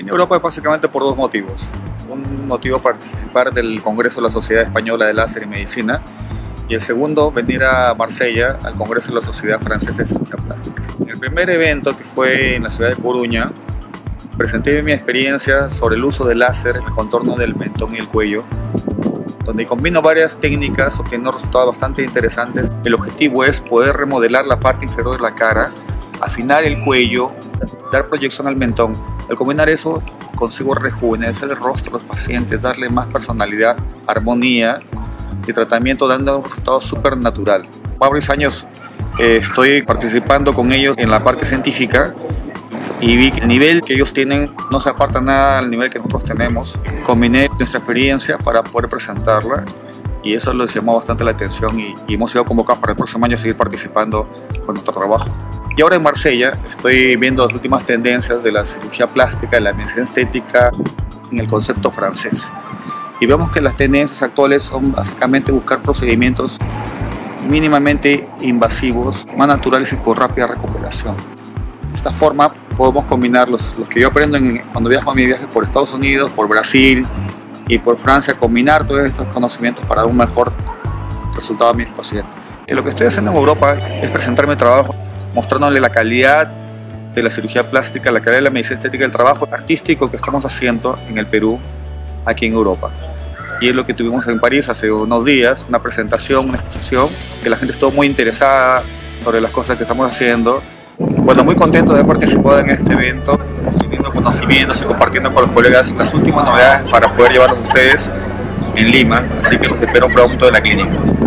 Vine a Europa básicamente por dos motivos. Un motivo participar del Congreso de la Sociedad Española de Láser y Medicina, y el segundo, venir a Marsella al Congreso de la Sociedad Francesa de Cirugía Plástica. En el primer evento, que fue en la ciudad de Coruña, presenté mi experiencia sobre el uso del láser en el contorno del mentón y el cuello, donde combino varias técnicas obteniendo resultados bastante interesantes. El objetivo es poder remodelar la parte inferior de la cara, afinar el cuello, dar proyección al mentón. Al combinar eso, consigo rejuvenecer el rostro de los pacientes, darle más personalidad, armonía y tratamiento, dando un resultado súper natural. Varios años estoy participando con ellos en la parte científica y vi que el nivel que ellos tienen no se aparta nada del nivel que nosotros tenemos. Combiné nuestra experiencia para poder presentarla y eso les llamó bastante la atención y hemos sido convocados para el próximo año a seguir participando con nuestro trabajo. Y ahora en Marsella estoy viendo las últimas tendencias de la cirugía plástica, de la medicina estética en el concepto francés. Y vemos que las tendencias actuales son básicamente buscar procedimientos mínimamente invasivos, más naturales y con rápida recuperación. De esta forma podemos combinar los que yo aprendo cuando viajo a mis viajes por Estados Unidos, por Brasil y por Francia, combinar todos estos conocimientos para dar un mejor resultado a mis pacientes. Lo que estoy haciendo en Europa es presentar mi trabajo, mostrándole la calidad de la cirugía plástica, la calidad de la medicina estética, el trabajo artístico que estamos haciendo en el Perú, aquí en Europa. Y es lo que tuvimos en París hace unos días, una presentación, una exposición, que la gente estuvo muy interesada sobre las cosas que estamos haciendo. Bueno, muy contento de haber participado en este evento, teniendo conocimientos y compartiendo con los colegas las últimas novedades para poder llevarlos a ustedes en Lima, así que los espero pronto en la clínica.